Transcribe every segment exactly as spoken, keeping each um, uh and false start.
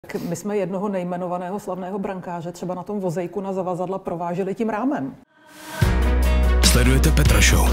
My jsme jednoho nejmenovaného slavného brankáře třeba na tom vozejku na zavazadla prováželi tím rámem. Sledujete Petra Show.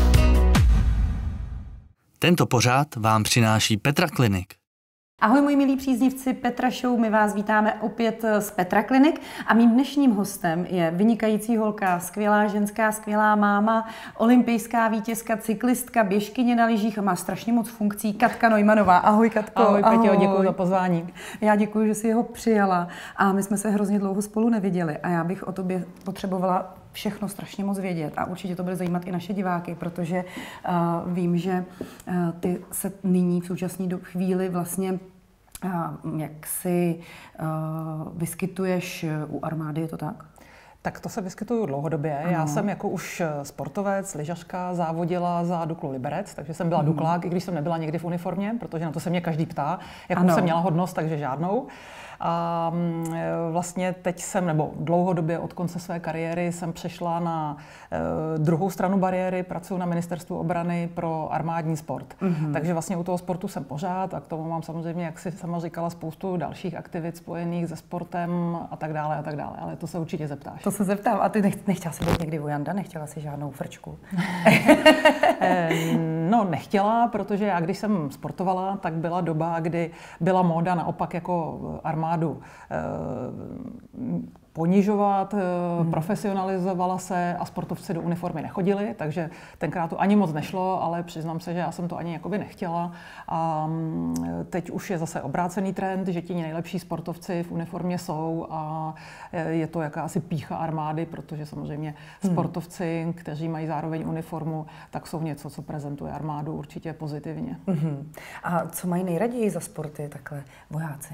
Tento pořád vám přináší Petra Klinik. Ahoj moji milí příznivci Petra Show, my vás vítáme opět z Petra Klinik a mým dnešním hostem je vynikající holka, skvělá ženská, skvělá máma, olympijská vítězka, cyklistka, běžkyně na lyžích a má strašně moc funkcí, Katka Neumannová. Ahoj Katko. Ahoj Petě, děkuji za pozvání. Já děkuji, že jsi ho přijala a my jsme se hrozně dlouho spolu neviděli a já bych o tobě potřebovala všechno strašně moc vědět a určitě to bude zajímat i naše diváky, protože uh, vím, že uh, ty se nyní v současné chvíli vlastně uh, jak si uh, vyskytuješ u armády, je to tak? Tak to se vyskytuju dlouhodobě. Ano. Já jsem jako už sportovec, lyžařka závodila za Duklu Liberec, takže jsem byla mm. duklák, i když jsem nebyla někdy v uniformě, protože na to se mě každý ptá, jakou ano. jsem měla hodnost, takže žádnou. A vlastně teď jsem, nebo dlouhodobě od konce své kariéry jsem přešla na uh, druhou stranu bariéry, pracuji na Ministerstvu obrany pro armádní sport. Mm-hmm. Takže vlastně u toho sportu jsem pořád a k tomu mám samozřejmě, jak si sama říkala, spoustu dalších aktivit spojených se sportem a tak dále a tak dále, ale to se určitě zeptáš. To se zeptám. A ty nech, nechtěla jsi být někdy vojanda? Nechtěla jsi žádnou frčku? No nechtěla, protože já, když jsem sportovala, tak byla doba, kdy byla móda naopak jako armádu ponižovat, hmm. profesionalizovala se a sportovci do uniformy nechodili, takže tenkrát to ani moc nešlo, ale přiznám se, že já jsem to ani jakoby nechtěla. A teď už je zase obrácený trend, že ti nejlepší sportovci v uniformě jsou a je to jakási pýcha armády, protože samozřejmě hmm. sportovci, kteří mají zároveň uniformu, tak jsou něco, co prezentuje armádu určitě pozitivně. Hmm. A co mají nejraději za sporty takhle vojáci?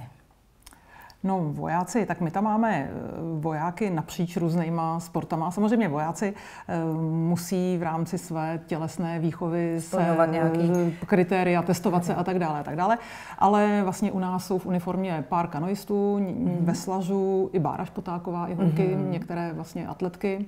No, vojáci, tak my tam máme vojáky napříč různýma sportama. Samozřejmě vojáci musí v rámci své tělesné výchovy se nějaký kritéria, testovat se a tak dále, a tak dále. Ale vlastně u nás jsou v uniformě pár kanoistů, mm-hmm. veslařů, i Bára Špotáková, i holky, mm-hmm. některé vlastně atletky.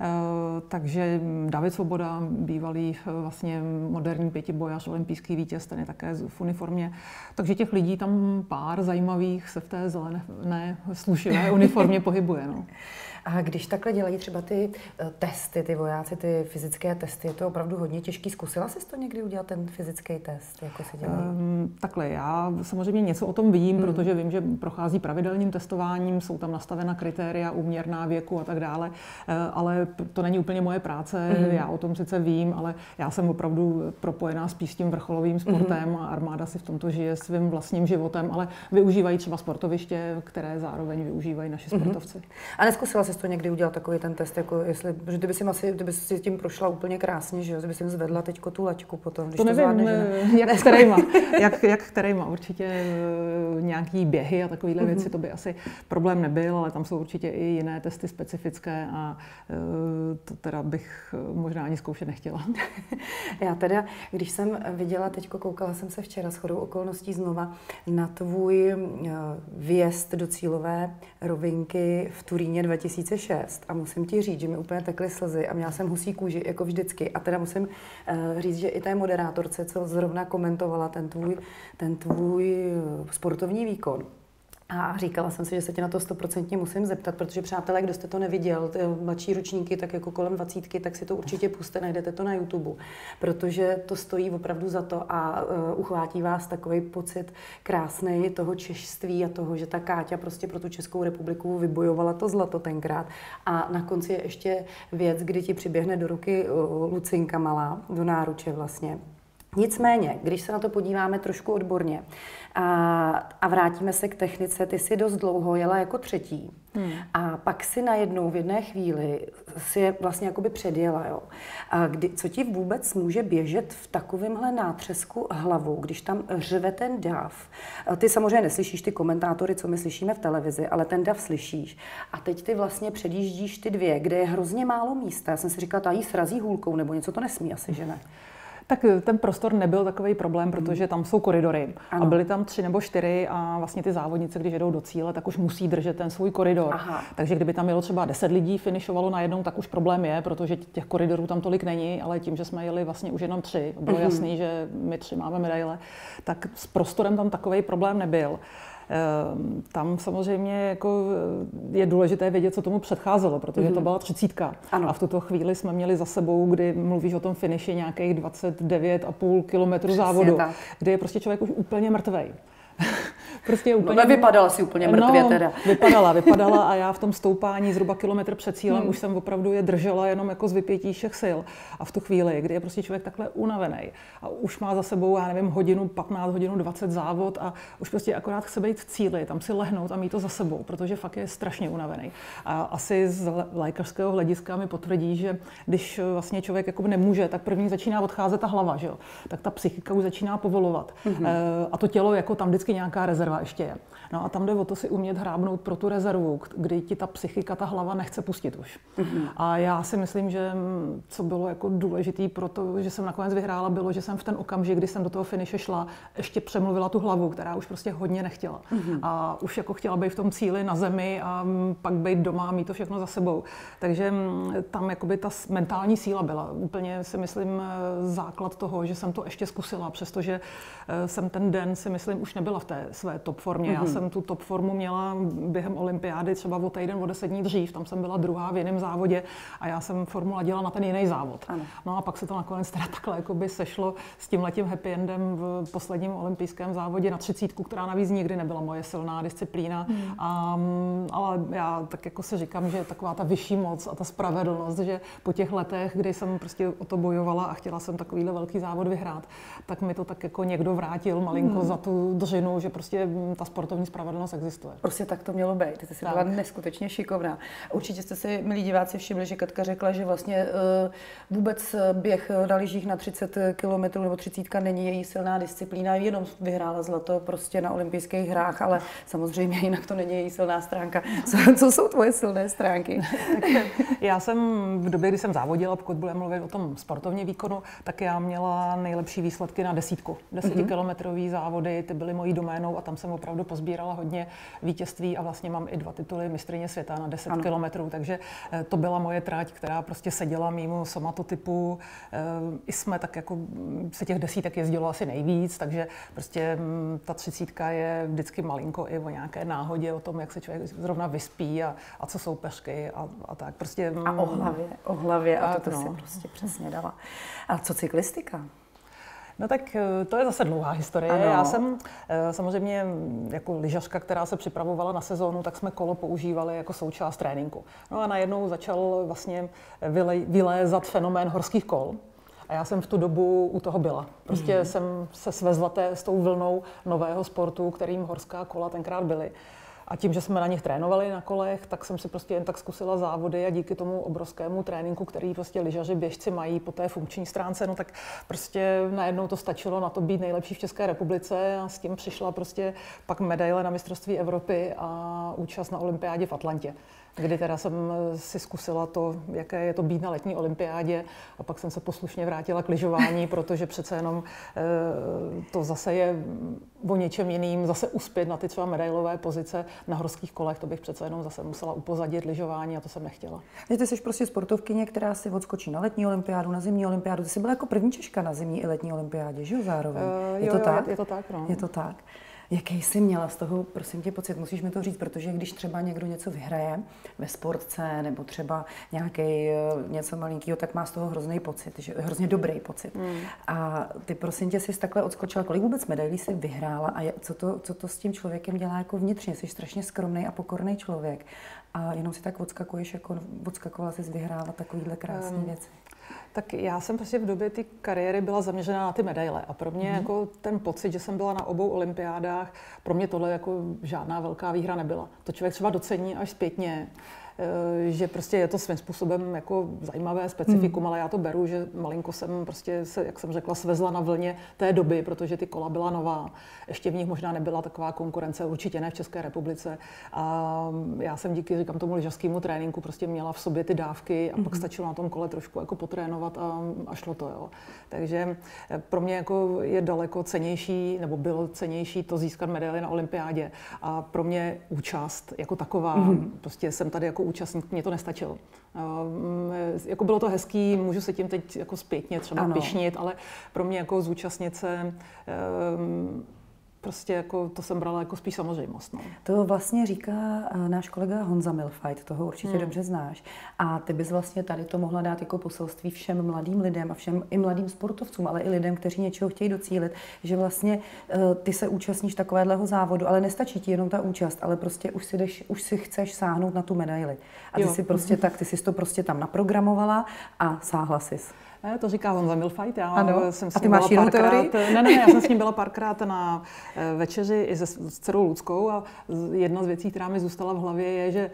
Takže David Svoboda, bývalý vlastně moderní pětibojař, olympijský vítěz, ten je také v uniformě. Takže těch lidí tam pár zajímavých se v té zelené slušivé uniformě pohybuje. No. A když takhle dělají třeba ty testy, ty vojáci, ty fyzické testy, je to opravdu hodně těžký. Zkusila jsi to někdy udělat, ten fyzický test? Jako se dělá? Um, takhle, já samozřejmě něco o tom vím, hmm. protože vím, že prochází pravidelným testováním, jsou tam nastavena kritéria, úměrná věku a tak dále, ale to není úplně moje práce, hmm. já o tom sice vím, ale já jsem opravdu propojená spíš s tím vrcholovým sportem hmm. a armáda si v tomto žije svým vlastním životem, ale využívají třeba sportoviště, které zároveň využívají naši sportovci. Hmm. A neskusila jsi to někdy udělat takový ten test, jako jestli, protože ty by si asi, ty by si tím prošla úplně krásně, že jo, ty by si zvedla teďko tu laťku potom, když to, to nevím, zvládne, ne? jak kterejma, jak, jak kterejma, určitě nějaký běhy a takovýhle mm-hmm. věci, to by asi problém nebyl, ale tam jsou určitě i jiné testy specifické a to teda bych možná ani zkoušet nechtěla. Já teda, když jsem viděla, teďko koukala jsem se včera shodou okolností znova na tvůj vjezd do cílové rovinky v Turíně dva tisíce šest a musím ti říct, že mi úplně tekly slzy a měla jsem husí kůži, jako vždycky. A teda musím uh, říct, že i té moderátorce, co zrovna komentovala ten tvůj, ten tvůj sportovní výkon, a říkala jsem si, že se tě na to stoprocentně musím zeptat, protože přátelé, kdo jste to neviděl, ty mladší ročníky, tak jako kolem dvacítky, tak si to určitě puste, najdete to na YouTube, protože to stojí opravdu za to a uh, uchvátí vás takový pocit krásný toho češství a toho, že ta Káťa prostě pro tu Českou republiku vybojovala to zlato tenkrát. A na konci je ještě věc, kdy ti přiběhne do ruky uh, Lucinka malá, do náruče vlastně. Nicméně, když se na to podíváme trošku odborně a, a vrátíme se k technice, ty si dost dlouho jela jako třetí hmm. a pak si najednou v jedné chvíli si je vlastně jakoby předjela. Jo. A kdy, co ti vůbec může běžet v takovémhle nátřesku hlavou, když tam řve ten dav? Ty samozřejmě neslyšíš ty komentátory, co my slyšíme v televizi, ale ten dav slyšíš. A teď ty vlastně předjíždíš ty dvě, kde je hrozně málo místa. Já jsem si říkala, ta jí srazí hůlkou, nebo něco, to nesmí asi, že ne? Tak ten prostor nebyl takový problém, protože tam jsou koridory. Ano. A byly tam tři nebo čtyři a vlastně ty závodnice, když jedou do cíle, tak už musí držet ten svůj koridor. Aha. Takže kdyby tam jelo třeba deset lidí, finišovalo najednou, tak už problém je, protože těch koridorů tam tolik není, ale tím, že jsme jeli vlastně už jenom tři, bylo jasný, že my tři máme medaile, tak s prostorem tam takový problém nebyl. tam samozřejmě jako je důležité vědět, co tomu předcházelo, protože mm-hmm. to byla třicítka. Ano. A v tuto chvíli jsme měli za sebou, kdy mluvíš o tom finiši nějakých dvacet devět a půl kilometru závodu, tak. Kdy je prostě člověk už úplně mrtvej. Prostě úplně... No nevypadala si úplně mrtvě no, teda. vypadala, vypadala a já v tom stoupání zhruba kilometr před cílem hmm. už jsem opravdu je držela jenom jako z vypětí všech sil. A v tu chvíli, kdy je prostě člověk takhle unavený a už má za sebou, já nevím, hodinu patnáct, hodinu dvacet závod a už prostě akorát chce být v cíli, tam si lehnout a mít to za sebou, protože fakt je strašně unavený. A asi z lékařského hlediska mi potvrdí, že když vlastně člověk jakoby nemůže, tak první začíná odcházet ta hlava, že jo? Tak ta psychika už začíná povolovat. Hmm. E, a to tělo jako tam vždycky nějaká rezerva ještě je. No a tam jde o to si umět hrábnout pro tu rezervu, kdy ti ta psychika, ta hlava nechce pustit už. Mm-hmm. A já si myslím, že co bylo jako důležitý pro to, že jsem nakonec vyhrála, bylo, že jsem v ten okamžik, kdy jsem do toho finiše šla, ještě přemluvila tu hlavu, která už prostě hodně nechtěla. Mm-hmm. A už jako chtěla být v tom cíli na zemi a pak být doma a mít to všechno za sebou. Takže tam jakoby ta mentální síla byla. Úplně si myslím základ toho, že jsem to ještě zkusila, přestože jsem ten den si myslím už nebyla v té své top formě. Mm-hmm. Já jsem tu top formu měla během olympiády třeba o týden, o deset dní dřív, tam jsem byla druhá v jiném závodě a já jsem formu ladila na ten jiný závod. Ano. No a pak se to nakonec teda takhle jakoby sešlo s tímhletím happy endem v posledním olympijském závodě na třicítku, která navíc nikdy nebyla moje silná disciplína. Mm. A, ale já tak jako si říkám, že taková ta vyšší moc a ta spravedlnost, že po těch letech, kdy jsem prostě o to bojovala a chtěla jsem takovýhle velký závod vyhrát, tak mi to tak jako někdo vrátil malinko mm. za tu držinu, že prostě ta sportovní spravedlnost existuje. Prostě tak to mělo být. Ty jsi byla neskutečně šikovná. Určitě jste si, milí diváci, všimli, že Katka řekla, že vlastně uh, vůbec běh na lyžích na třicet kilometrů nebo třicítka není její silná disciplína, jenom vyhrála zlato prostě na olympijských hrách, ale samozřejmě jinak to není její silná stránka. Co, co jsou tvoje silné stránky? Já jsem v době, kdy jsem závodila, pokud budeme mluvit o tom sportovním výkonu, tak já měla nejlepší výsledky na desítku. Desetikilometrový závody, ty byly mojí doménou a tam jsem opravdu pozbírala hodně vítězství a vlastně mám i dva tituly mistryně světa na deset kilometrů, takže to byla moje trať, která prostě seděla mýmu somatotypu. I jsme tak jako se těch desítek jezdilo asi nejvíc, takže prostě ta třicítka je vždycky malinko i o nějaké náhodě, o tom, jak se člověk zrovna vyspí a, a co jsou pešky a, a tak. Prostě, a o hlavě, o hlavě tak, a to, to no. si prostě přesně dala. A co cyklistika? No tak to je zase dlouhá historie. Ano. Já jsem samozřejmě jako lyžařka, která se připravovala na sezónu, tak jsme kolo používali jako součást tréninku. No a najednou začal vlastně vylézat fenomén horských kol. A já jsem v tu dobu u toho byla. Prostě mm. jsem se svezla té, s tou vlnou nového sportu, kterým horská kola tenkrát byly. A tím, že jsme na nich trénovali na kolech, tak jsem si prostě jen tak zkusila závody a díky tomu obrovskému tréninku, který prostě lyžaři, běžci mají po té funkční stránce, no tak prostě najednou to stačilo na to být nejlepší v České republice a s tím přišla prostě pak medaile na mistrovství Evropy a účast na olympiádě v Atlantě, kdy teda jsem si zkusila to, jaké je to být na letní olympiádě a pak jsem se poslušně vrátila k lyžování, protože přece jenom to zase je o něčem jiným, zase uspět na ty třeba medailové pozice na horských kolech, to bych přece jenom zase musela upozadit lyžování a to jsem nechtěla. Ty jsi prostě sportovkyně, která si odskočí na letní olympiádu, na zimní olympiádu. Ty jsi byla jako první Češka na zimní i letní olympiádě, že jo, zároveň? Uh, je, jo, to jo, tak? je to tak? No. Je to tak. Jaký jsi měla z toho, prosím tě, pocit? Musíš mi to říct, protože když třeba někdo něco vyhraje ve sportce nebo třeba nějaký něco malinkýho, tak má z toho hrozný pocit, že, hrozně dobrý pocit. Mm. A ty, prosím tě, jsi takhle odskočila. Kolik vůbec medailí jsi vyhrála a je, co, to, co to s tím člověkem dělá jako vnitřně? Jsi strašně skromný a pokorný člověk a jenom si tak odskakuješ, jako odskakovala jsi vyhrála takovýhle krásné um. věci. Tak já jsem prostě v době té kariéry byla zaměřená na ty medaile a pro mě mm. jako ten pocit, že jsem byla na obou olympiádách, pro mě tohle jako žádná velká výhra nebyla. To člověk třeba docení až zpětně, že prostě je to svým způsobem jako zajímavé specifikum, mm. ale já to beru, že malinko jsem prostě se, jak jsem řekla, svezla na vlně té doby, protože ty kola byla nová. Ještě v nich možná nebyla taková konkurence, určitě ne v České republice. A já jsem díky, říkám tomu lyžařskému tréninku, prostě měla v sobě ty dávky a mm. pak stačilo na tom kole trošku jako potrénovat a, a šlo to, jo. Takže pro mě jako je daleko cennější, nebo bylo cennější to získat medaili na olympiádě. A pro mě účast jako taková, mm. prostě jsem tady jako účastník, mě to nestačilo. Jako bylo to hezký, můžu se tím teď jako zpětně třeba ano. pyšnit, ale pro mě jako zúčastnit se prostě jako, to jsem brala jako spíš samozřejmost. No. To vlastně říká náš kolega Honza Milfajt, toho určitě hmm. dobře znáš. A ty bys vlastně tady to mohla dát jako poselství všem mladým lidem a všem i mladým sportovcům, ale i lidem, kteří něčeho chtějí docílit, že vlastně ty se účastníš takového závodu, ale nestačí ti jenom ta účast, ale prostě už si, jdeš, už si chceš sáhnout na tu medaili. A ty jo. si prostě tak, ty jsi to prostě tam naprogramovala a sáhla sis. Ne, to říká Honza Milfajt, já ano. jsem s a ty máš jinou teorii? Ne, ne, já jsem s ním byla párkrát na večeři i se, s dcerou Luckou a jedna z věcí, která mi zůstala v hlavě, je, že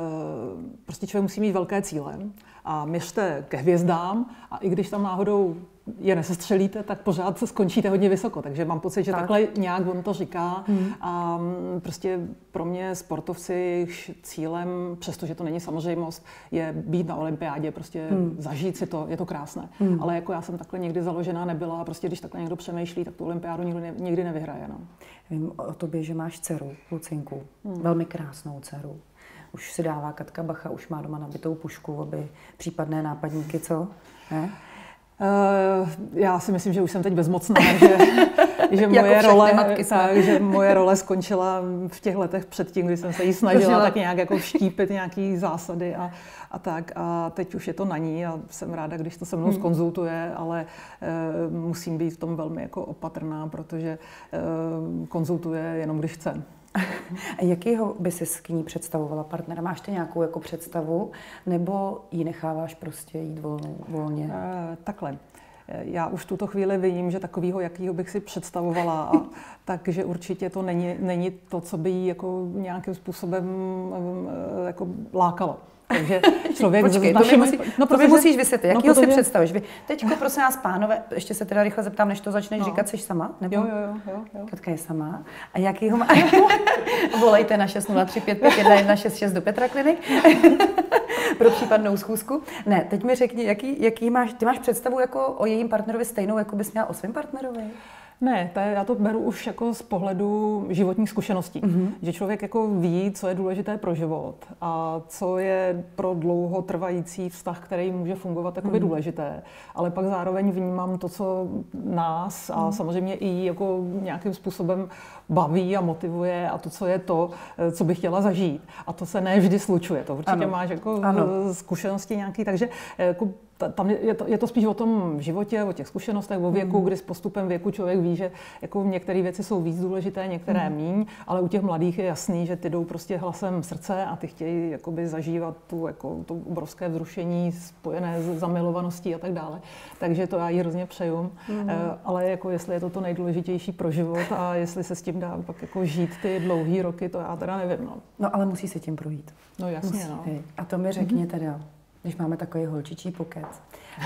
prostě člověk musí mít velké cíle a měřte ke hvězdám a i když tam náhodou je nesestřelíte, tak pořád se skončíte hodně vysoko. Takže mám pocit, že tak. takhle nějak on to říká. Hmm. A prostě pro mě sportovci, jejich cílem, přestože to není samozřejmost, je být na olympiádě, prostě hmm. zažít si to, je to krásné. Hmm. Ale jako já jsem takhle někdy založená nebyla a prostě když takhle někdo přemýšlí, tak tu olympiádu nikdy, ne, nikdy nevyhraje. No. Vím o tobě, že máš dceru, Lucinku, hmm. velmi krásnou dceru. Už si dává Katka bacha, už má doma nabitou pušku, aby případné nápadníky, co? Ne? Uh, já si myslím, že už jsem teď bezmocná, že, že, moje role, tak, že moje role skončila v těch letech předtím, kdy jsem se jí snažila tak nějak jako vštípit nějaký zásady a, a tak. A teď už je to na ní a jsem ráda, když to se mnou zkonzultuje, ale uh, musím být v tom velmi jako opatrná, protože uh, konzultuje jenom když chce. A jakýho by si k ní představovala partnera? Máš ty nějakou jako představu, nebo ji necháváš prostě jít volnou, volně? Uh, takhle. Já už v tuto chvíli vím, že takovýho, jakýho bych si představovala, a takže určitě to není, není to, co by jí jako nějakým způsobem jako lákalo. Takže člověk Počkej, našimi... musí, no, to protože... musíš vysvětlit, jakýho no, protože... si představíš. Vy, teďko, prosím vás, pánové, ještě se teda rychle zeptám, než to začneš no. říkat, jsi sama? Nebo? Jo, jo, jo, jo. Katka je sama. A jakýho má... Volejte na šest nula tři pět pět jedna jedna šest šest do Petra Klinik pro případnou schůzku. Ne, teď mi řekni, jaký, jaký máš, ty máš představu jako o jejím partnerovi stejnou, jako bys měla o svém partnerovi? Ne, to je, já to beru už jako z pohledu životních zkušeností. Mm-hmm. Že člověk jako ví, co je důležité pro život a co je pro dlouhotrvající vztah, který může fungovat jakoby mm-hmm. důležité. Ale pak zároveň vnímám to, co nás a mm-hmm. samozřejmě i jako nějakým způsobem baví a motivuje a to, co je to, co bych chtěla zažít. A to se ne vždy slučuje. To určitě ano. máš jako ano. zkušenosti nějaký, takže jako tam je to, je to spíš o tom životě, o těch zkušenostech, o věku, mm. kdy s postupem věku člověk ví, že jako některé věci jsou víc důležité, některé mm. míň, ale u těch mladých je jasný, že ty jdou prostě hlasem srdce a ty chtějí jakoby zažívat tu, jako, tu obrovské vzrušení spojené s zamilovaností a tak dále. Takže to já jí hrozně přeju. Mm. Ale jako jestli je to to nejdůležitější pro život a jestli se s tím dá pak jako žít ty dlouhý roky, to já teda nevím. No, no ale musí se tím projít. No jasně, musí. no. A to mi řekni mm. teda. Když máme takový holčičí pokec,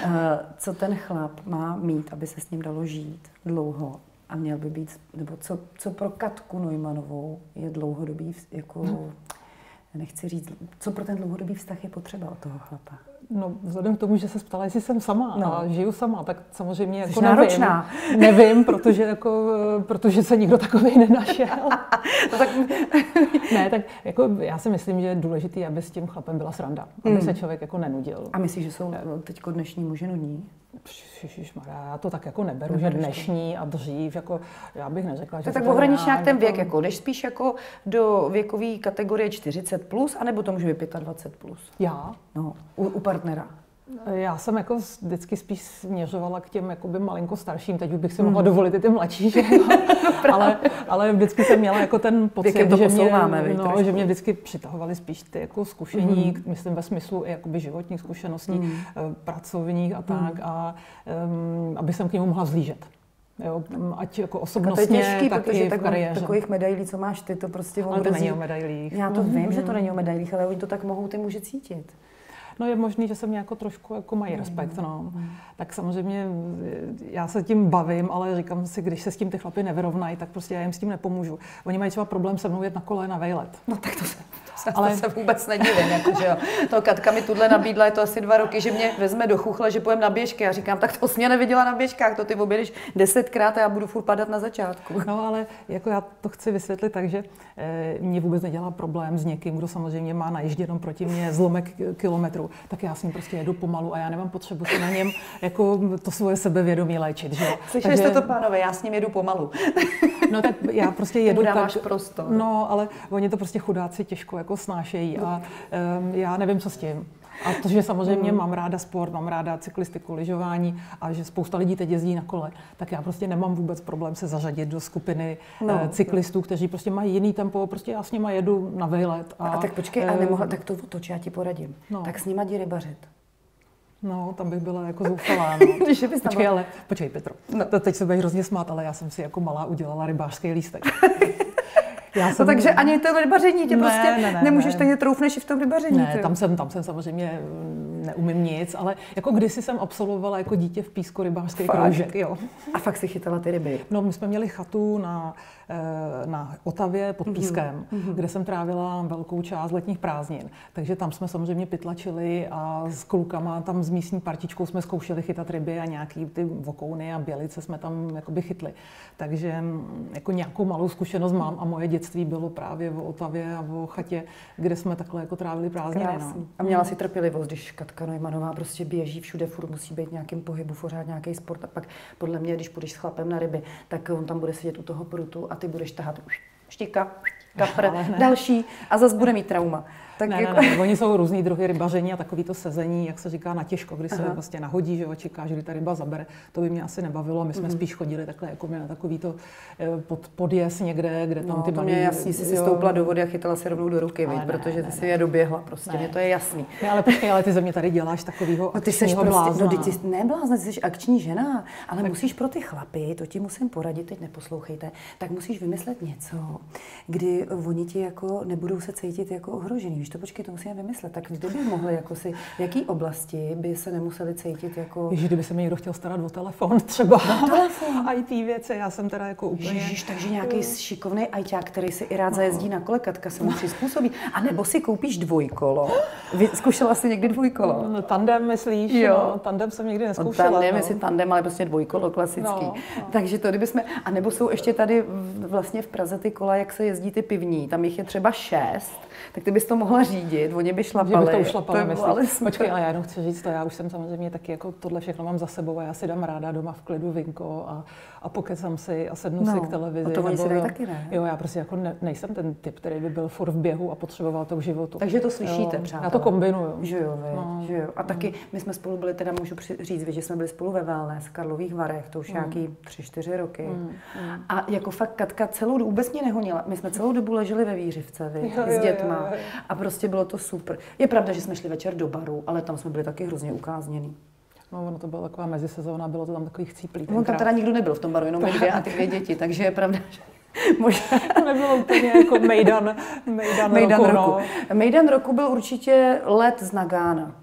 co ten chlap má mít, aby se s ním dalo žít dlouho a měl by být, nebo co, co pro Katku Neumannovou je dlouhodobý, jako, no. nechci říct, co pro ten dlouhodobý vztah je potřeba od toho chlapa? No, vzhledem k tomu, že se ptala, jestli jsem sama no. a žiju sama, tak samozřejmě jako Jsi náročná. nevím, nevím protože, jako, protože se nikdo takovej nenašel. no, tak... ne, tak jako já si myslím, že je důležité, aby s tím chlapem byla sranda, aby mm. se člověk jako nenudil. A myslíš, že jsou teďko dnešní muži nudní? Ježišmarja, já to tak jako neberu, že dnešní a dřív, jako já bych neřekla, že... Tak ohranič nějak ten věk, jako, jdeš spíš jako do věkové kategorie čtyřicet plus, anebo to může být dvacet pět plus? Já? No, u, u partnera. Já jsem jako vždycky spíš směřovala k těm jakoby malinko starším, teď bych si mohla dovolit i ty mladší, že no, ale, ale vždycky jsem měla jako ten pocit, že mě, no, že mě vždycky přitahovaly spíš ty jako zkušení, mm. myslím ve smyslu i jakoby životních zkušeností, mm. pracovních a tak, mm. a um, aby jsem k němu mohla vzlížet. Jo, ať jako osobnostně, to je těžký, tak protože i v kariéře. Takových medailí, co máš ty, to prostě ale to není o medailích. Já to mm. vím, že to není o medailích, ale oni to tak mohou ty muži cítit. No je možný, že se mě jako trošku jako mají respekt, no. Tak samozřejmě já se tím bavím, ale říkám si, když se s tím ty chlapi nevyrovnají, tak prostě já jim s tím nepomůžu. Oni mají třeba problém se mnou jet na kole na vejlet. No tak to se, ale to se vůbec nedivím, jako, že jo. To Katka mi tuhle nabídla, je to asi dva roky, že mě vezme do chuchle, že pojem na běžky. Já říkám, tak to jsi mě neviděla na běžkách, to ty objedeš desetkrát a já budu furt padat na začátku. No ale jako já to chci vysvětlit tak, že e, mě vůbec nedělá problém s někým, kdo samozřejmě má najíždět jenom proti mě zlomek kilometru, tak já s ním prostě jedu pomalu a já nemám potřebu se na něm jako to svoje sebevědomí léčit, že jo. Slyšeli jste to, pánové, já s ním jedu pomalu. No tak já prostě jedu tak, prostor. No, ale oni to prostě chudáci těžko jako snášejí a um, já nevím, co s tím. A to, že samozřejmě mm. mám ráda sport, mám ráda cyklistiku, lyžování a že spousta lidí teď jezdí na kole, tak já prostě nemám vůbec problém se zařadit do skupiny no, uh, cyklistů, no. kteří prostě mají jiný tempo, prostě já s nima jedu na vejlet. A, a tak počkej, uh, a nemohla, tak to otoč, já ti poradím. No. Tak s nima jdi rybařit. No, tam bych byla jako zoufalá, no. Když bys počkej, ale, počkej, Petro, no. to teď se budeš hrozně smát, ale já jsem si jako malá udělala rybářský lístek. Já jsem... No, takže ani to rybaření tě ne, prostě ne, ne, nemůžeš, ne. takže troufneš i v tom rybaření. Ne, tam jsem, tam jsem samozřejmě neumím nic, ale jako kdysi jsem absolvovala jako dítě v Písku rybářský kroužek, jo. A fakt si chytala ty ryby? No, my jsme měli chatu na, na Otavě pod Pískem, mm-hmm. kde jsem trávila velkou část letních prázdnin. Takže tam jsme samozřejmě pytlačili a s klukama, tam s místní partičkou jsme zkoušeli chytat ryby a nějaký ty vokouny a bělice jsme tam jakoby chytli. Takže jako nějakou malou zkušenost mám a moje dětství bylo právě o Otavě a o chatě, kde jsme takhle jako trávili prázdniny. No. A měla si trpělivost, když Katka Neumannová prostě běží všude, furt musí být nějakým pohybu, pořád nějaký sport. A pak podle mě, když půjdeš s chlapem na ryby, tak on tam bude sedět u toho prutu a ty budeš tahat štika, kapr, další a zase bude mít trauma. Tak ne, jako... ne, ne, oni jsou různý druhy rybaření a takový to sezení, jak se říká, na těžko, kdy se vlastně nahodí, že jo, čeká, že kdy ta ryba zabere. To by mě asi nebavilo, my jsme mm. spíš chodili takhle jako na takový to pod, podjez někde, kde tam no, ty to mě je jasný, jsi si stoupla do vody a chytala se rovnou do ruky, ne, protože ty ne, si je doběhla prostě, mě to je jasný. Ne, ale počkej, ale ty ze mě tady děláš takovýho no, ty seš prostě, blázna. No, ty jsi neblázna, ty jsi akční žena, ale tak... musíš pro ty chlapy, to ti musím poradit, teď neposlouchejte, tak musíš vymyslet něco, kdy oni ti jako nebudou se cítit jako ohrožený. Víš to, počkej, to musíme vymyslet. Tak kdo by mohli jako si, v jaký oblasti by se nemuseli cítit jako... Ježiš, kdyby se mi někdo chtěl starat o telefon třeba. O telefon? í té věci, já jsem teda jako úplně... Ježiš, takže nějaký šikovný ajťák, který si i rád zajezdí na kole, Katka se mu přizpůsobí. A nebo si koupíš dvojkolo. Zkoušela jsi někdy dvojkolo? No, tandem myslíš? Jo. No, tandem jsem někdy neskoušela. No, tandem, jestli tandem, ale prostě dvojkolo klasický. No, no. Takže to, kdybychom... A nebo jsou ještě tady vlastně v Praze ty kola, jak se jezdí ty pivní, tam jich je třeba šest, tak ty bys to mohla řídit, oni by šlapali. Že bych to ušlapala, myslím. Počkej, ale já jenom chci říct to, já už jsem samozřejmě taky jako tohle všechno mám za sebou a já si dám ráda doma v klidu vinko a, a pokecám si a sednu no, si k televizi. A to oni si dají jo, taky, ne? Jo, já prostě jako ne, nejsem ten typ, který by byl furt v běhu a potřeboval to k životu. Takže to slyšíte, jo, přátelé. Já to kombinuju. Že jo, vy, no, že jo. A taky no. my jsme spolu byli, teda můžu říct, že jsme byli spolu ve Wellness v Karlových Varech, to už mm. nějaký tři, čtyři roky. Mm. Mm. A jako fakt Katka celou dobu vůbec mě nehonila. My jsme celou dobu leželi ve Vířivce, vy, jo, s dětma. Jo, jo, jo. A prostě bylo to super. Je pravda, že jsme šli večer do baru, ale tam jsme byli taky hrozně ukázněný. No, ono to byla taková mezisezóna, bylo to tam takový chcíplý. No, tam teda nikdo nebyl v tom baru, jenom my dvě a ty dvě děti, takže je pravda, že možná... To nebylo úplně jako mejdan, mejdan, mejdan roku. roku. No. Mejdan roku byl určitě let z Nagána.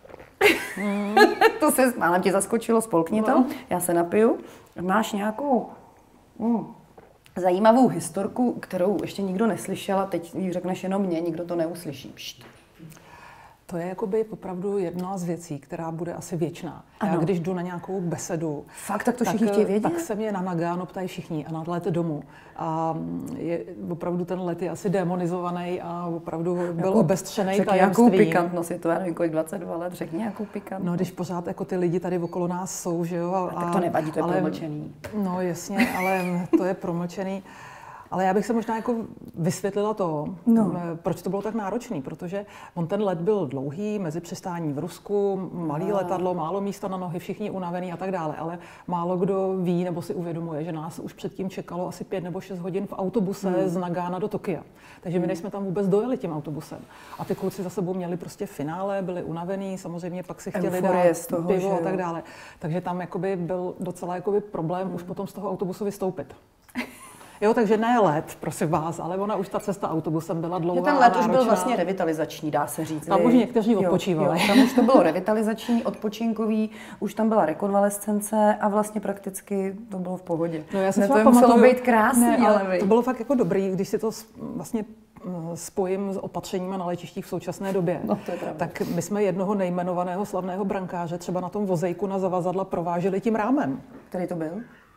Mm. To se málem tě zaskočilo, spolkni to, no. Já se napiju. Máš nějakou... Mm. zajímavou historku, kterou ještě nikdo neslyšel a teď ji řekneš jenom mě, nikdo to neuslyší. Pšt. To je jakoby opravdu jedna z věcí, která bude asi věčná. Ano. Já když jdu na nějakou besedu, fakt, tak to všichni chtějí vědět? Tak se mě na Nagáno ptají všichni a na let domů. A je, opravdu ten let je asi demonizovaný a opravdu byl jako, obestřený tajemstvím. Nějakou pikantnost, je to, já nevím, kolik dvacet dva let, řekni nějakou pikantnost. No, když pořád jako ty lidi tady okolo nás jsou, že jo. A, a tak to nevadí, to je ale, promlčený. No jasně, ale to je promlčený. Ale já bych se možná jako vysvětlila to, no. proč to bylo tak náročný, protože on ten let byl dlouhý, mezi přistání v Rusku, malý a. letadlo, málo místa na nohy, všichni unavený a tak dále, ale málo kdo ví nebo si uvědomuje, že nás už předtím čekalo asi pět nebo šest hodin v autobuse hmm. z Nagána do Tokia. Takže my nejsme tam vůbec dojeli tím autobusem. A ty kluci za sebou měli prostě finále, byli unavený, samozřejmě pak si chtěli Euforie dát z toho, pivo a tak dále. Takže tam jakoby byl docela jakoby problém hmm. už potom z toho autobusu vystoupit. Jo, takže ne let, prosím vás, ale ona už ta cesta autobusem byla dlouhá. Ten let už byl vlastně revitalizační, dá se říct. Tam už někteří odpočívali. Jo, tam už to bylo revitalizační, odpočinkový, už tam byla rekonvalescence a vlastně prakticky to bylo v pohodě. No já si ne, to muselo být krásný, ne, ale to bylo fakt jako dobrý, když si to vlastně spojím s opatřeními na letištích v současné době, no, to je tak my jsme jednoho nejmenovaného slavného brankáře třeba na tom vozejku na zavazadla prováželi tím rámem. Který to byl?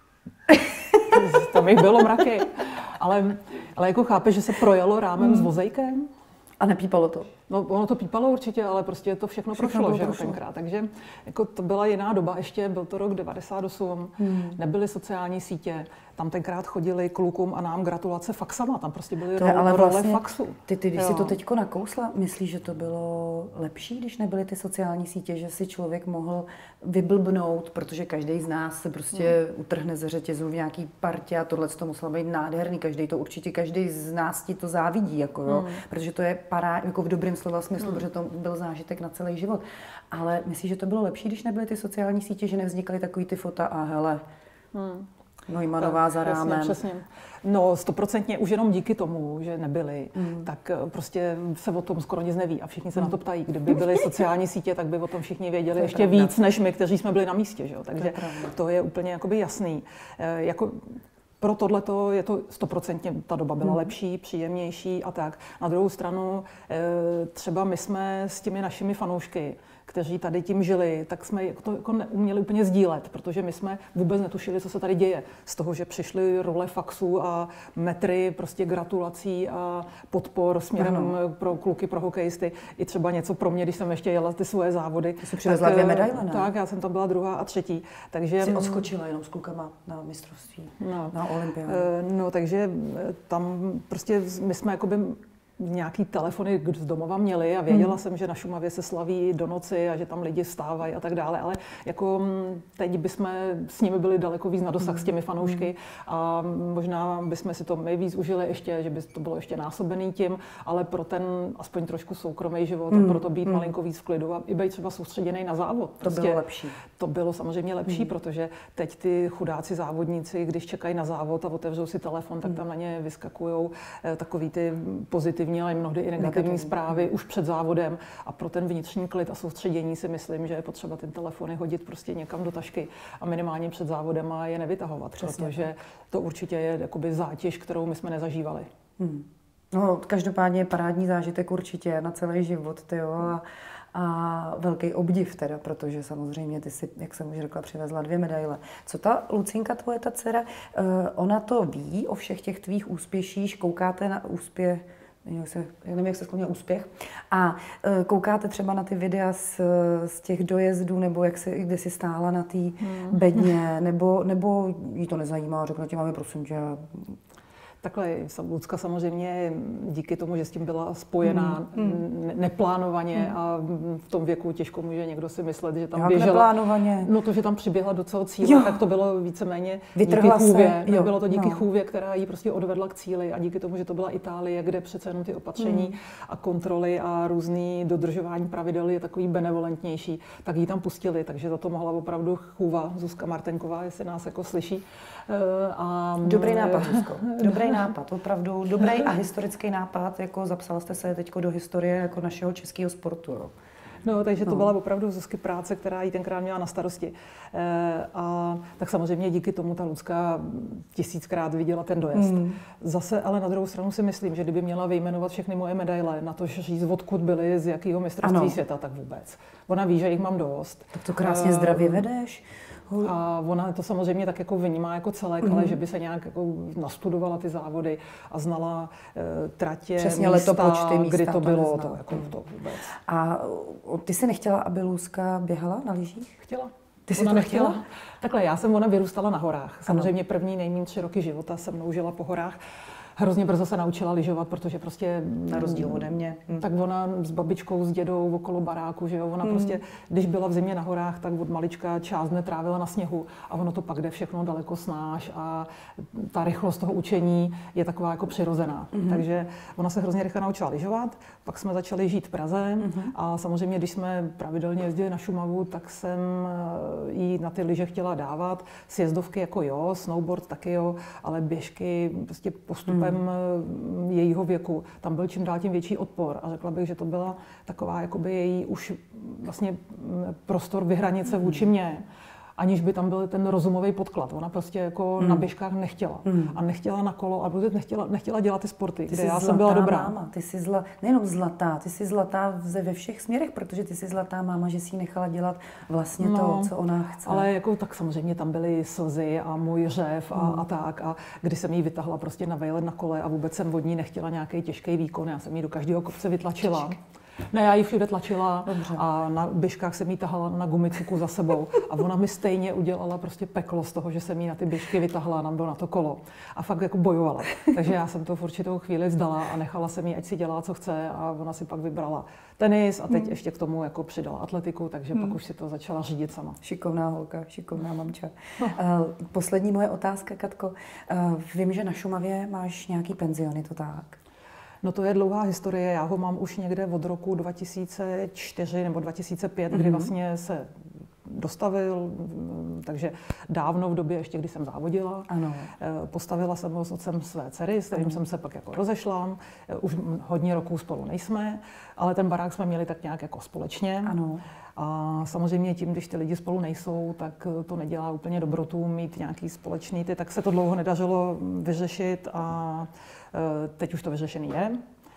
Tam jich bylo mraky. Ale, ale jako chápeš, že se projelo rámem hmm. s vozejkem? A nepípalo to? No, ono to pípalo určitě, ale prostě to všechno, všechno prošlo, že prošlo. tenkrát. Takže jako to byla jiná doba ještě, byl to rok devadesát osm, hmm. nebyly sociální sítě, tam tenkrát chodili klukům a nám gratulace faxama, tam prostě byly role, ale role vlastně, faxu. Ty, ty když jo. si to teďko nakousla, myslíš, že to bylo lepší, když nebyly ty sociální sítě, že si člověk mohl vyblbnout, protože každý z nás se prostě hmm. utrhne ze řetězu v nějaký partě a tohle to muselo být nádherný, každý to určitě, každý z nás ti to závidí, jako jo, hmm. protože to je pará, jako v dobrém slova smyslu, hmm. protože to byl zážitek na celý život. Ale myslíš, že to bylo lepší, když nebyly ty sociální sítě, že nevznikaly takový ty fota a hele, hmm. Neumannová za rámem. Přesně, přesně. No, stoprocentně už jenom díky tomu, že nebyly, mm. tak prostě se o tom skoro nic neví a všichni se mm. na to ptají. Kdyby byly sociální sítě, tak by o tom všichni věděli ještě pravda. víc, než my, kteří jsme byli na místě. Že? Takže to je, to je úplně jakoby jasný. E, jako pro tohleto je to stoprocentně, ta doba byla hmm. lepší, příjemnější a tak. Na druhou stranu, třeba my jsme s těmi našimi fanoušky, kteří tady tím žili, tak jsme to jako neuměli úplně sdílet, protože my jsme vůbec netušili, co se tady děje. Z toho, že přišly role faxů a metry prostě gratulací a podpor směrem ano. pro kluky, pro hokejisty. I třeba něco pro mě, když jsem ještě jela ty svoje závody. Ty jsi přivezla dvě medaile, ne? Tak, já jsem tam byla druhá a třetí. Takže jsi odskočila jenom s klukama na mistrovství, no, na olympiádu. No, takže tam prostě my jsme jakoby nějaký telefony z domova měli a věděla hmm. jsem, že na Šumavě se slaví do noci a že tam lidi vstávají a tak dále, ale jako teď bychom s nimi byli daleko víc na dosah hmm. s těmi fanoušky hmm. a možná bychom si to my víc užili ještě, že by to bylo ještě násobený tím, ale pro ten aspoň trošku soukromý život hmm. a pro to být hmm. malinko víc v klidu a i být třeba soustředěný na závod. To prostě bylo lepší. To bylo samozřejmě lepší, hmm. protože teď ty chudáci závodníci, když čekají na závod a otevřou si telefon, tak tam na ně vyskakujou takový ty pozitivní, ale mnohdy i negativní, negativní zprávy už před závodem a pro ten vnitřní klid a soustředění si myslím, že je potřeba ty telefony hodit prostě někam do tašky a minimálně před závodem a je nevytahovat, přesně, protože to určitě je jakoby zátěž, kterou my jsme nezažívali. Hmm. No, každopádně parádní zážitek určitě na celý život, tyjo, a, a velký obdiv teda, protože samozřejmě ty si, jak jsem už řekla, přivezla dvě medaile. Co ta Lucinka, tvoje ta dcera, ona to ví o všech těch tvých úspěších, koukáte na úspěch, Se, já nevím, jak se skloňuje úspěch. A e, koukáte třeba na ty videa z, z těch dojezdů, nebo jak se, kde jsi stála na té hmm. bedně, nebo, nebo jí to nezajímá, řekne ti, máme, prosím tě. Takhle, Lucka samozřejmě díky tomu, že s tím byla spojená mm. neplánovaně mm. a v tom věku těžko může někdo si myslet, že tam Jak běžela. Neplánovaně? No to, že tam přiběhla do celého cíle, jo. tak to bylo víceméně Vytrhla díky chůvě. Se, bylo to díky no. chůvě, která ji prostě odvedla k cíli a díky tomu, že to byla Itálie, kde přece jenom ty opatření mm. a kontroly a různý dodržování pravidel je takový benevolentnější, tak ji tam pustili, takže za to mohla opravdu chůva Zuzka Martenková, jestli nás jako slyší. A, dobrý nápad, Zuzko. Dobrý nápad, opravdu dobrý a historický nápad, jako zapsala jste se teďko do historie jako našeho českého sportu. Jo. No, takže to no. byla opravdu Zuzky práce, která jí tenkrát měla na starosti. E, a tak samozřejmě díky tomu ta Lucka tisíckrát viděla ten dojezd. Mm. Zase ale na druhou stranu si myslím, že kdyby měla vyjmenovat všechny moje medaile, na to, že říct, odkud byly, z jakého mistrovství ano. světa, tak vůbec. Ona ví, že jich mám dost. Tak to krásně e, zdravě vedeš. A ona to samozřejmě tak jako vnímá jako celek, mm. ale že by se nějak jako nastudovala ty závody a znala e, tratě, přesně místa, letopočty, místa, kdy to, to bylo, neznala. to jako to vůbec. A ty jsi nechtěla, aby Luzka běhala na lyžích? Chtěla. Ty jsi ona to nechtěla? chtěla? Takhle, já jsem ona vyrůstala na horách. Samozřejmě první nejméně tři roky života se mnou žila po horách. Hrozně brzo se naučila lyžovat, protože prostě... Na rozdíl ode mě. Hmm. Tak ona s babičkou, s dědou okolo baráku, že jo, ona hmm. prostě, když byla v zimě na horách, tak od malička část dne trávila na sněhu a ono to pak jde všechno daleko snáš a ta rychlost toho učení je taková jako přirozená. Hmm. Takže ona se hrozně rychle naučila lyžovat, pak jsme začali žít v Praze hmm. a samozřejmě, když jsme pravidelně jezdili na Šumavu, tak jsem jí na ty lyže chtěla dávat. Sjezdovky jako jo, snowboard taky jo, ale běžky prostě postupem Hmm. jejího věku, tam byl čím dál tím větší odpor a řekla bych, že to byla taková jakoby její už vlastně prostor vyhranice vůči mně. aniž by tam byl ten rozumový podklad. Ona prostě jako mm. na běžkách nechtěla. Mm. A nechtěla na kolo, a vůbec nechtěla, nechtěla dělat ty sporty, ty kde já jsem byla dobrá. Máma. Ty jsi zla, nejenom zlatá, ty jsi zlatá ve všech směrech, protože ty jsi zlatá máma, že si ji nechala dělat vlastně no, to, co ona chce. Ale jako tak samozřejmě tam byly slzy a můj řev a, mm. a tak. A když jsem jí vytahla prostě na vejlet na kole a vůbec jsem od ní nechtěla nějaký těžký výkon, já jsem jí do každého kopce vytlačila. Ne, já ji všude tlačila. Dobře. A na běžkách jsem jí tahala na gumicuku za sebou. A ona mi stejně udělala prostě peklo z toho, že jsem jí na ty běžky vytahla, nám bylo na to kolo. A fakt jako bojovala. Takže já jsem to v určitou chvíli vzdala a nechala jsem jí, ať si dělá, co chce. A ona si pak vybrala tenis a teď hmm. ještě k tomu jako přidala atletiku, takže hmm. pak už si to začala řídit sama. Šikovná holka, šikovná mamča. No. Uh, poslední moje otázka, Katko. Uh, vím, že na Šumavě máš nějaký penzion, je to tak? No to je dlouhá historie, já ho mám už někde od roku dva tisíce čtyři nebo dva tisíce pět, mm-hmm. kdy vlastně se dostavil, takže dávno v době ještě, kdy jsem závodila. Ano. Postavila jsem ho s otcem své dcery, s kterým ano. jsem se pak jako rozešla. Už hodně roků spolu nejsme, ale ten barák jsme měli tak nějak jako společně. Ano. A samozřejmě tím, když ty lidi spolu nejsou, tak to nedělá úplně dobrotu mít nějaký společný ty, tak se to dlouho nedařilo vyřešit a teď už to vyřešený je.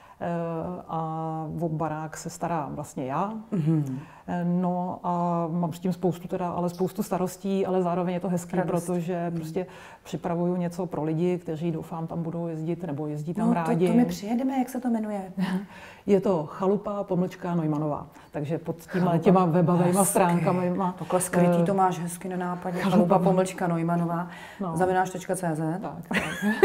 A o barák se stará vlastně já. Mm-hmm. No a mám s tím spoustu teda, ale spoustu starostí, ale zároveň je to hezký, Radost. protože mm. prostě připravuju něco pro lidi, kteří doufám tam budou jezdit nebo jezdí tam no, rádi. To, to my přijedeme, jak se to jmenuje? Je to Chalupa pomlčka Neumannová. Takže pod těma, těma webovými stránkami. Takhle skrytý to máš hezky na nápadě. Chalupa pomlčka Neumannová. No. zavináč tečka cé zet. Tak, tak.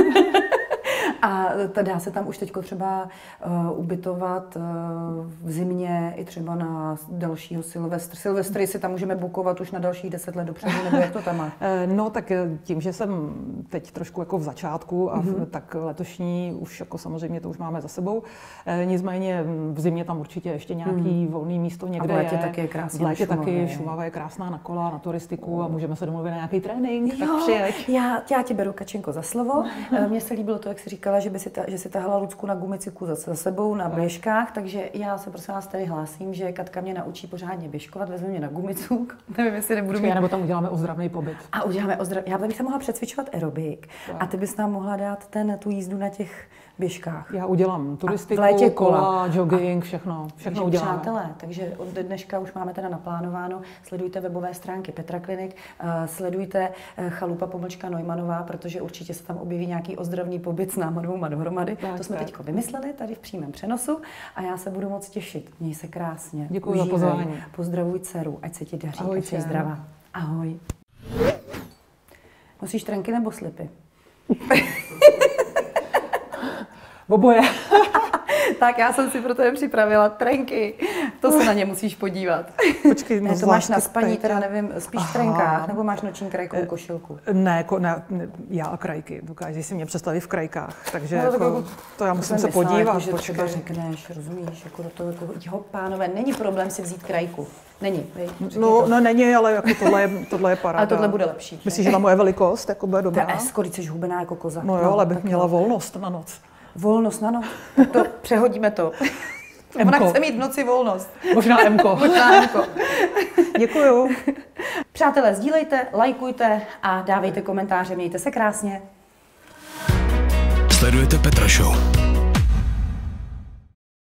A dá se tam už teď třeba uh, ubytovat uh, v zimě i třeba na dalšího Silvestr. Silvestry si tam můžeme bukovat už na dalších deset let dopředu, nebo jak to tam má? No tak tím, že jsem teď trošku jako v začátku a mm-hmm. tak letošní už jako samozřejmě to už máme za sebou. Nicméně v zimě tam určitě ještě nějaký mm. volný místo někde a v létě je. taky je krásně. V létě taky Šumava je krásná na kola, na turistiku a můžeme se domluvit na nějaký trénink, jo, tak přijeď. Já, já tě beru, Kačenko, za slovo. Mně se líbilo to, jak jsi říkala, že by si ta, že si tahala Lucku na gumicyku za, za sebou na běžkách, takže já se prosím vás tady hlásím, že Katka mě naučí pořádně běžkovat, vezme mě na gumicuk. Nevím, jestli nebudu mít... Nebo tam uděláme ozdravný pobyt. A uděláme ozdrav... Já bych se mohla přecvičovat aerobik a ty bys nám mohla dát ten, tu jízdu na těch běžkách. Já udělám turistiku, létě kola, kola, jogging, všechno, všechno takže uděláme. Přátelé, takže od dneška už máme teda naplánováno, sledujte webové stránky Petra Klinik, uh, sledujte uh, Chalupa pomlčka Neumannová, protože určitě se tam objeví nějaký ozdravný pobyt s náma dvouma dohromady. Tak, to jsme teď vymysleli tady v přímém přenosu a já se budu moc těšit. Měj se krásně. Děkuji za pozvání. Pozdravuj dceru, ať se ti daří, Ahoj, ať jsi zdravá. Ahoj. Nosíš trenky nebo slipy? Oboje. Tak já jsem si pro tebe připravila trenky. To se na ně musíš podívat. Počkej, no ne, to máš na spaní, teda nevím, spíš v trenkách, nebo máš noční krajkovou košilku? Ne, ko, ne, ne, já a krajky. Dokážeš si mě představit v krajkách, takže no, jako, to já musím se myslela, podívat. Jako, že třeba řekneš, rozumíš, jako do toho, jako, jo, pánové, není problém si vzít krajku. Není, no, no není, ale jako tohle je, tohle je paráda. Ale tohle bude lepší. Myslíš, že na moje velikost jako bude dobrá? To je skoro, jsi hubená jako koza. No jo, ale bych měla jo. volnost na noc. Volnost na noc? To přehodíme to. Ona chce mít v noci volnost. Možná Mko. Možná Mko. Děkuju. Přátelé, sdílejte, lajkujte a dávejte komentáře. Mějte se krásně. Sledujete Petra Show.